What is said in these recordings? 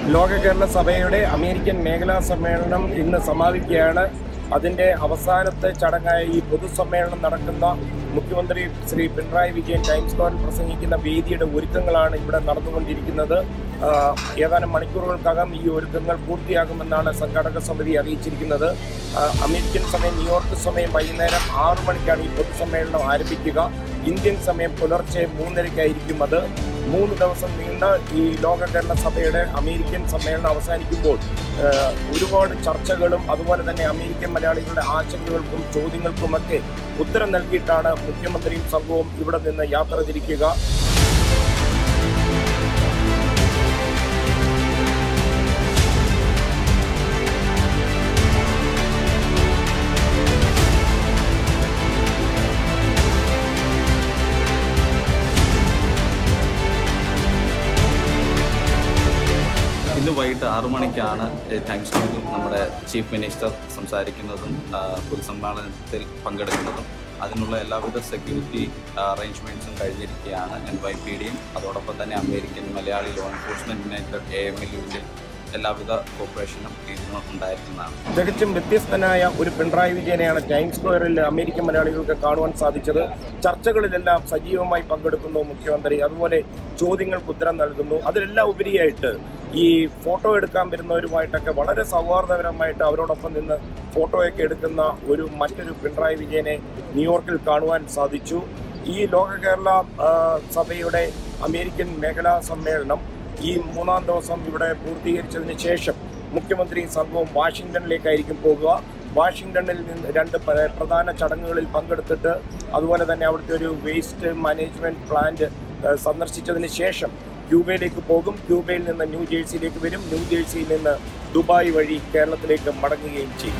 ലോക കേരള സഭയുടെ അമേരിക്കൻ മേഖലാ സമ്മേളനം ഇന്ന് സമാപിക്കുകയാണ്. അതിൻ്റെ അവസാനത്തെ ചടങ്ങായ ഈ പൊതുസമ്മേളനം നടക്കുന്ന മുഖ്യമന്ത്രി ശ്രീ പിണറായി വിജയൻ ടൈംസ് സ്ക്വയറിൽ പ്രസംഗിക്കുന്ന വേദിയുടെ ഒരുക്കങ്ങളാണ് ഇവിടെ നടന്നുകൊണ്ടിരിക്കുന്നത്. ഏതാനും മണിക്കൂറുകൾക്കകം ഈ ഒരുക്കങ്ങൾ പൂർത്തിയാകുമെന്നാണ് സംഘാടക സമിതി അറിയിച്ചിരിക്കുന്നത്. അമേരിക്കൻ സമയം ന്യൂയോർക്ക് സമയം വൈകുന്നേരം 6 മണിക്കാണ് ഈ പൊതുസമ്മേളനം ആരംഭിക്കുക. ഇന്ത്യൻ സമയം പുലർച്ചെ 3:30-ക്കായിരിക്കും അത്. 3 ദിവസം നീണ്ട ഈ ലോക കേരള സഭയുടെ അമേരിക്കൻ സമ്മേളനം അവസാനിക്കുമ്പോൾ ഒരുപാട് ചർച്ചകളും അതുപോലെ തന്നെ അമേരിക്കൻ മലയാളികളുടെ ആശങ്കകൾക്കും ചോദ്യങ്ങൾക്കുമൊക്കെ ഉത്തരം നൽകിയിട്ടാണ് മുഖ്യമന്ത്രിയും സംഘവും ഇവിടെ നിന്ന് യാത്ര തിരിക്കുക. ഇന്ന് വൈകിട്ട് 6 മണിക്കാണ് ടൈംസ് സ്ക്വയറിൽ നമ്മുടെ ചീഫ് മിനിസ്റ്റർ സംസാരിക്കുന്നതും പൊതുസമ്മേളനത്തിൽ പങ്കെടുക്കുന്നതും. അതിനുള്ള എല്ലാവിധ സെക്യൂരിറ്റി അറേഞ്ച്മെൻറ്റ്സും കഴിഞ്ഞിരിക്കുകയാണ്. NYPDയും അതോടൊപ്പം തന്നെ American Malayali law enforcement united AMLUവിൻ്റെ എല്ലാവിധ കോർപ്പറേഷനും ഉണ്ടായിരിക്കുന്നതാണ്. തികച്ചും വ്യത്യസ്തനായ ഒരു പിണറായി വിജയനെയാണ് ടൈംസ് സ്ക്വയറിൽ അമേരിക്കൻ മലയാളികൾക്ക് കാണുവാൻ സാധിച്ചത്. ചർച്ചകളിലെല്ലാം സജീവമായി പങ്കെടുക്കുന്നു മുഖ്യമന്ത്രി, അതുപോലെ ചോദ്യങ്ങൾക്ക് ഉത്തരം നൽകുന്നു. അതിലെല്ലാം ഉപരിയായിട്ട് ഈ ഫോട്ടോ എടുക്കാൻ വരുന്നവരുമായിട്ടൊക്കെ വളരെ സൗഹാർദ്ദപരമായിട്ട് അവരോടൊപ്പം നിന്ന് ഫോട്ടോയൊക്കെ എടുക്കുന്ന മറ്റൊരു പിണറായി വിജയനെ ന്യൂയോർക്കിൽ കാണുവാൻ സാധിച്ചു. ഈ ലോക കേരള സഭയുടെ അമേരിക്കൻ മേഖലാ സമ്മേളനം ഈ 3-ാം ദിവസം ഇവിടെ പൂർത്തീകരിച്ചതിന് ശേഷം മുഖ്യമന്ത്രിയും സംഘവും വാഷിംഗ്ടണിലേക്കായിരിക്കും പോകുക. വാഷിംഗ്ടണിൽ നിന്ന് 2 പ്രധാന ചടങ്ങുകളിൽ പങ്കെടുത്തിട്ട് അതുപോലെ തന്നെ അവിടുത്തെ ഒരു വേസ്റ്റ് മാനേജ്മെൻറ്റ് പ്ലാന്റ് സന്ദർശിച്ചതിന് ശേഷം ക്യൂബയിലേക്ക് പോകും. ക്യൂബയിൽ നിന്ന് ന്യൂജേഴ്സിയിലേക്ക് വരും. ന്യൂജേഴ്സിയിൽ നിന്ന് ദുബായ് വഴി കേരളത്തിലേക്ക് മടങ്ങുകയും ചെയ്യും.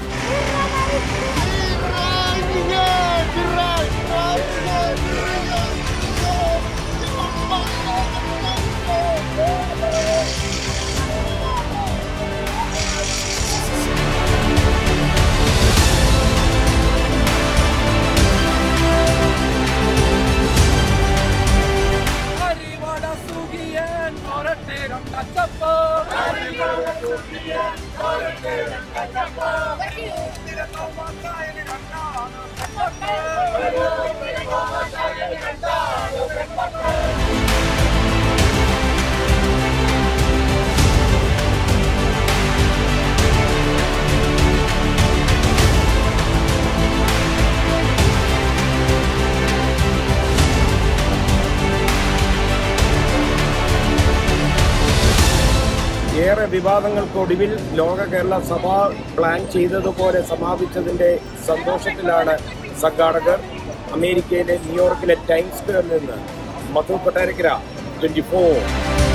ഏറെ വിവാദങ്ങൾക്കൊടുവിൽ ലോക കേരള സഭ പ്ലാൻ ചെയ്തതുപോലെ സമാപിച്ചതിൻ്റെ സന്തോഷത്തിലാണ് സംഘാടകർ. അമേരിക്കയിലെ ന്യൂയോർക്കിലെ ടൈംസ് സ്ക്വയറിൽ നിന്ന് മധു കൊട്ടാരക്കര, 24.